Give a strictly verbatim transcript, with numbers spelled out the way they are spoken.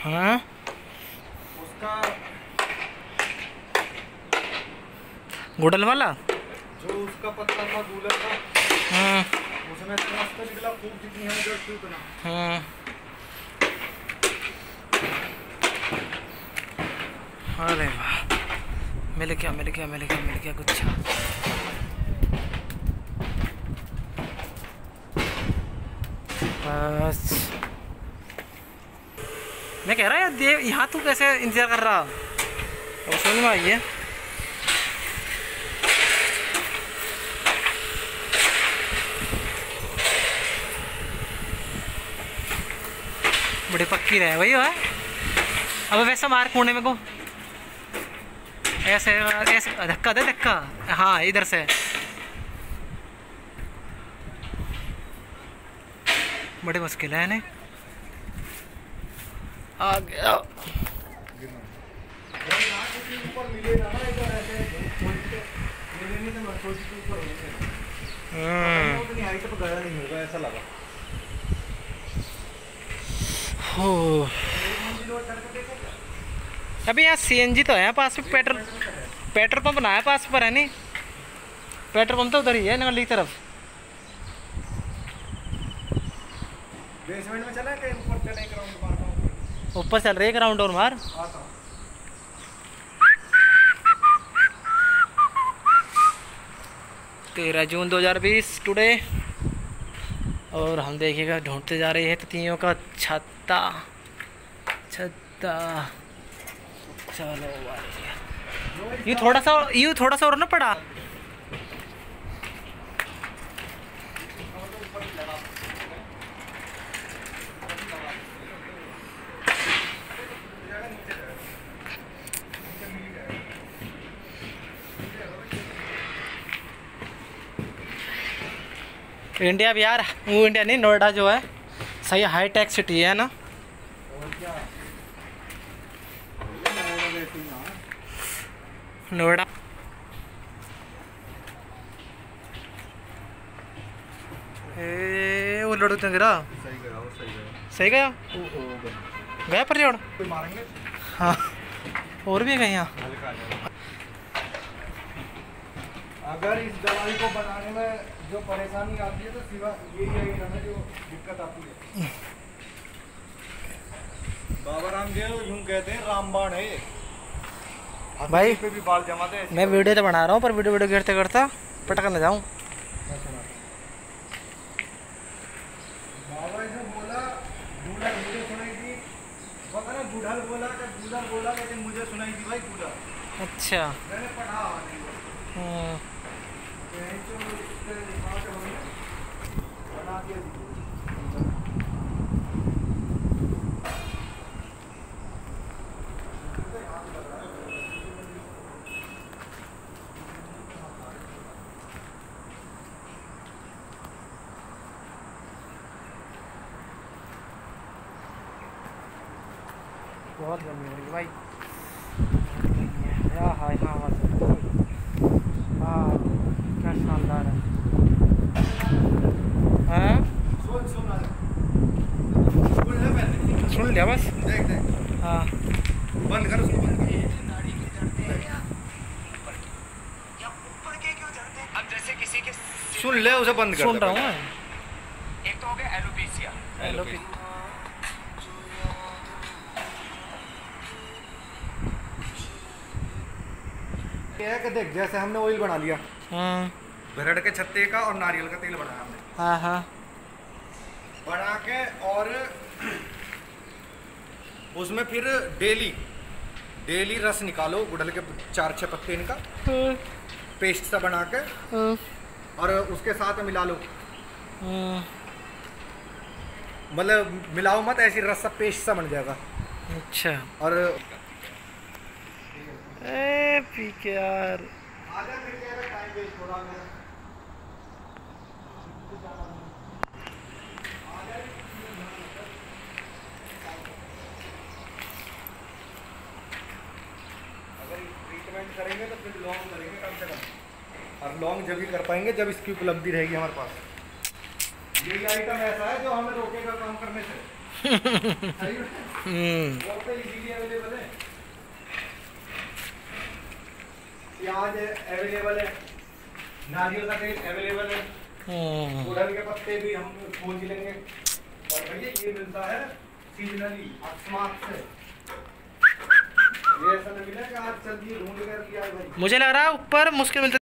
हाँ उसका गुडल वाला जो उसका पत्ता था कूलर का, हाँ उसमें से रास्ता निकला खूब, जितनी हमें जरूरत थी उतना। हाँ। अरे वाह, मिल गया मिल गया मिल गया मिल गया गुच्छा। बस मैं कह रहा यार देव, यहाँ तू कैसे इंतजार कर रहा? अब समझ में आई है। बड़ी पक्की रहे वही है। अब वैसा मार कोने में को ऐसे ऐसे धक्का दे धक्का। हाँ इधर से बड़ी मुश्किल है। नहीं आ गया। ऐसा लगा हो अभी यहाँ सीएनजी तो है पास में, पेट्रोल पेट्रोल पंप ना है पास पर है नहीं। पेट्रोल पंप तो उधर ही है नगली की तरफ। बेसमेंट में चला के ऊपर चले एक राउंड मारता हूं। ऊपर चल रही है एक राउंड और मार। आता हूं। तेरह जून दो हज़ार बीस टुडे, और हम देखिएगा ढूंढते जा रहे हैं तितलियों का छत्ता छत्ता। चलो भाई ये थोड़ा सा ये थोड़ा सा और ना पड़ा। इंडिया भी यार, वो इंडिया नहीं नोएडा जो है सही हाई टेक सिटी है ना। नोएडा ए वो लड़ू तो गिरा। सही गया वो सही गया सही गया गया पर जोड़। कोई मारेंगे। हाँ और भी गए यहाँ। अगर इस दवाई को बनाने में जो परेशानी आती है तो सिवा यही है हमें जो दिक्कत आती है। बाबा रामदेव यूं कहते हैं रामबाण है ये। भाई पे भी बाल जमाते हैं। मैं वीडियो तो बना रहा हूँ पर वीडियो वीडियो गिरते करता पटक न जाऊँ। बाबा ने बोला बूढ़ा मुझे सुनाई थी, पता ना बूढ़ा बोला कि बूढ़ा बोला, लेकिन मुझे सुनाई थी भाई बूढ़ा। अच्छा मैंने पढ़ा हम्म बना दिया। बहुत गर्मी हो रही है भाई। हाँ हाँ हाँ हाँ क्या शानदार है। हाँ सुन सुन सुन लिया बस। देख देख हाँ बंद कर उसको, बंद कर। अब जैसे किसी के सुन ले उसे बंद कर। सुन रहा हूँ मैं। एक तो हो गया एलोपेशिया। एलोपैथी ये है कि देख जैसे हमने ऑयल बना लिया हाँ भेड़ के छत्ते का और नारियल का तेल बनाया हमने, हाँ हाँ बना के, और उसमें फिर डेली डेली रस निकालो गुड़हल के चार छह पत्ते इनका पेस्ट सा बना के, और उसके साथ मिला लो। मतलब मिलाओ मत, ऐसी रस सा पेस्ट सा बन जाएगा। अच्छा और ए पी के यार आधा घंटे का टाइम वेस्ट हो रहा है। अगर ट्रीटमेंट करेंगे तो फिर लॉन्ग करेंगे कम से कम, और लॉन्ग जब भी कर पाएंगे जब इसकी उपलब्धि रहेगी हमारे पास। यही आइटम ऐसा है जो हमें रोकेगा काम करने से। हम्म बहुत इजीली अवेलेबल है। प्याज अवेलेबल है, नारियल का तेल अवेलेबल है, हम्म। गुड़हल के पत्ते भी हम खोज लेंगे। और भैया ये मिलता है सीजनली आसमान से, ये ऐसा नहीं मिला कि आज चल दिए ढूंढ कर लिया भाई। मुझे लग रहा है ऊपर मुश्किल मिलता